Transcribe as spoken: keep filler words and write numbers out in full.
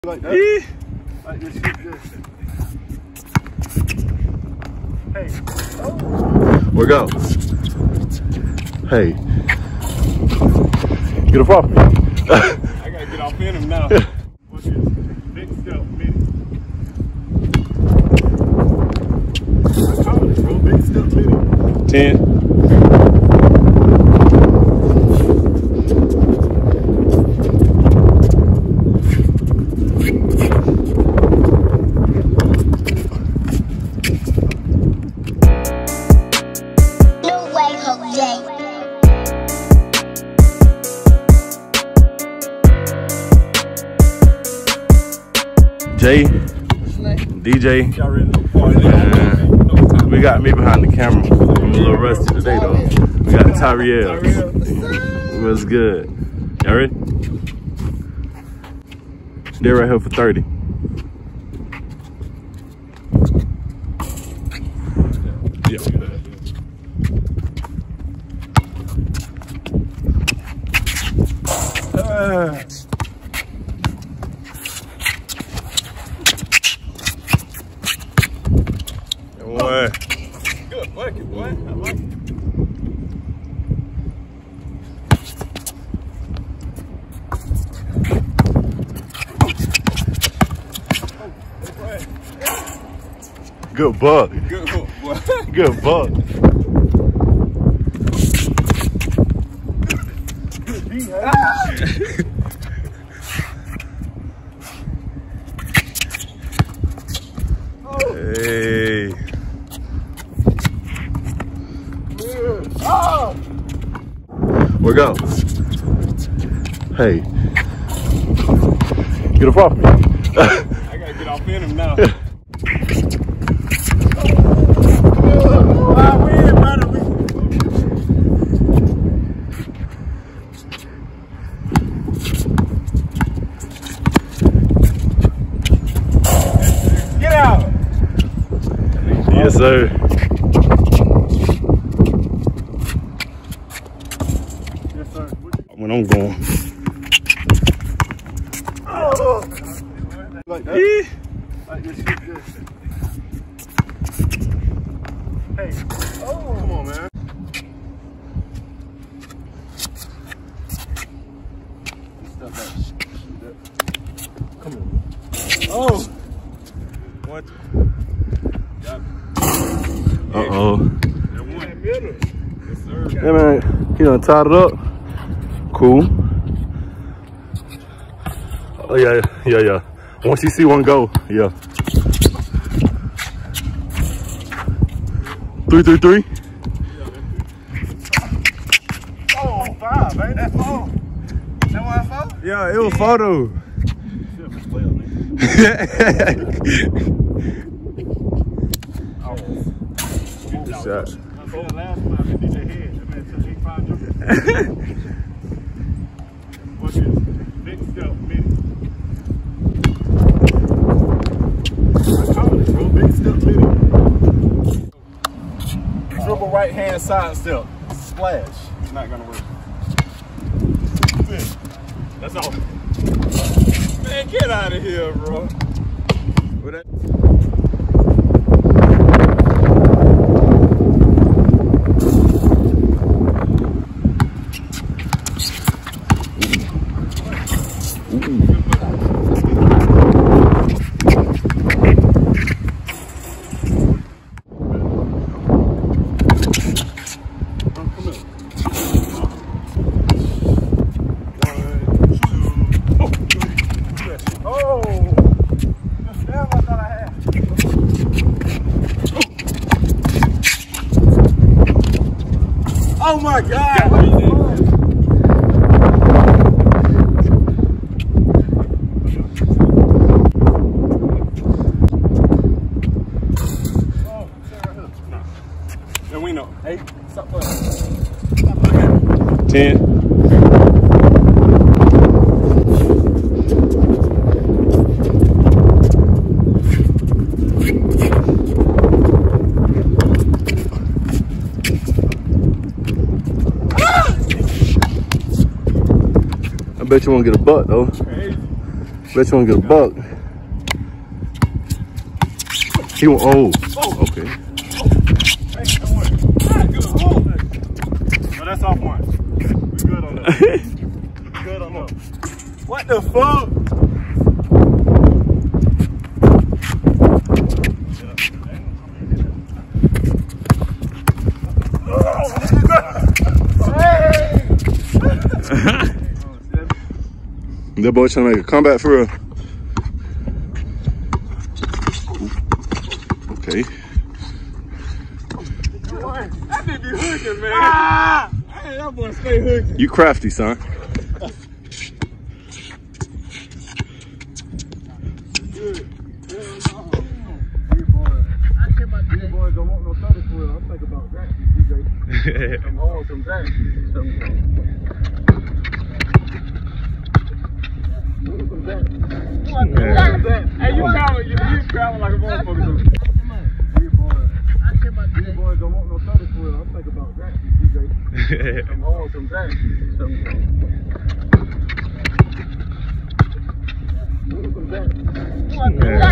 Like that. Like this shit just. Hey. Oh. We're go. Hey. Get up off me. I gotta get off in him now. What's this? Big step mini. I call it, bro. Big step mini. Ten. Jay, D J, uh, we got me behind the camera. I'm a little rusty today though. We got Tyriel. What's good? Y'all ready? They're right here for thirty. Uh, Boy. Good bucket, boy. I like it. Good buck. Good hook, boy. Good buck. Hey. Oh. We're go. Hey. Get up off me. I gotta get off in him now. Get out. Yes, sir. Yes, sir. When I'm going. Oh. Like that. Like this shit just. Hey. Oh. Come on, man. Step back. Come on. Oh. What? Uh oh. That one. Yes, sir. Yeah, man. He done tied it up. Cool. Oh, yeah, yeah, yeah. Once you see one go, yeah. Three, three, three. Oh, five, ain't that four? That one four? Yeah, it was photo. Oh. Shot. That last time it hit your head. That man took eight five jump. What's this? Big step mini. I call it, bro. Big step mini. Dribble right hand side step. Splash. It's not gonna work. That's all. Man, get out of here, bro. What that? Oh my God! Yeah, we know. Hey, stop playing. Ten. Bet you won't get a butt though. Crazy. Bet you want to get a buck. He won't. Oh, oh, okay. Oh, that's off one. We good on that. We good on that. What the fuck? That boy trying to make a comeback for real. Okay. That nigga be hooking, man. Ah! Hey, that boy stay hooking. You crafty, son. I'm on some back. Hey, you travel, you, you travel like a motherfucker. These boys, these boys don't want no thirty foot. I'm thinking about that, D J. I'm on some back. Some back.